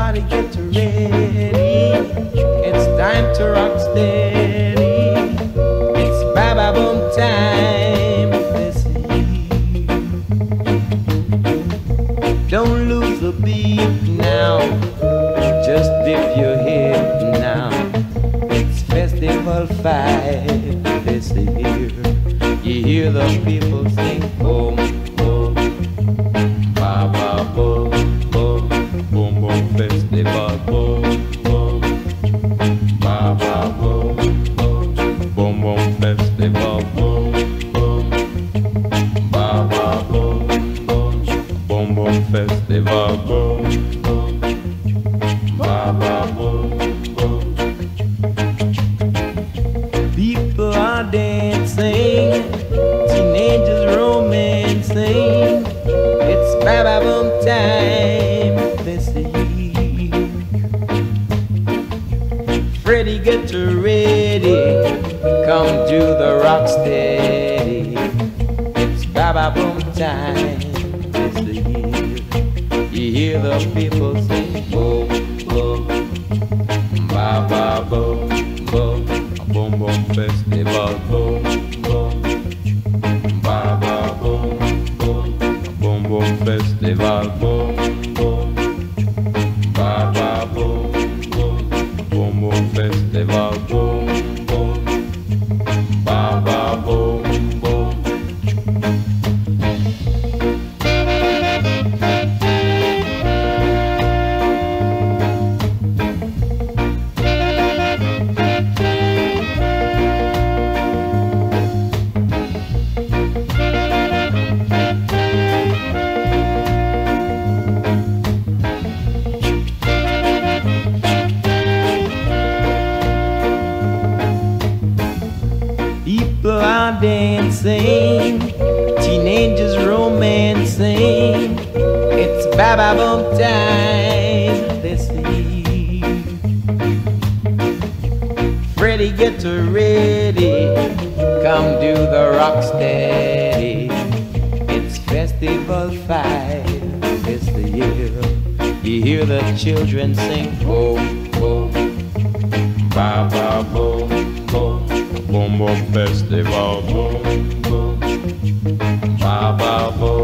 Everybody get ready. It's time to rock steady. It's Baba Boom time this year. Don't lose the beat now. Just dip your head now. It's Festival 5 this year. You hear the people sing boom, boom, Baba boom, boom, boom, boom, Festival boom, boom, Baba boom, boom, boom, boom, Festival boom, boom, Baba boom, boom, boom, boom, Festival boom, boom, Baba boom, boom. People are dancing, teenagers romancing. It's Baba Boom time this year. Freddie, get ready. Come do the rock steady. It's Baba Boom time this year. You hear the people sing boom, boom, Baba boom, boom, boom, boom, Festival boom, boom, Baba boom, boom, boom, boom, Festival boom, boom, Baba boom, boom, boom, boom, Festival boom, boom, Baba boom, boom. People are dancing, teenagers romancing. It's Baba Boom time this year. Freddie, get ready. Come do the rock steady. It's Festival 5 this year. You hear the children sing boom, boom, Baba boom, boom, boom, boom, Festival boom, boom, Baba boom.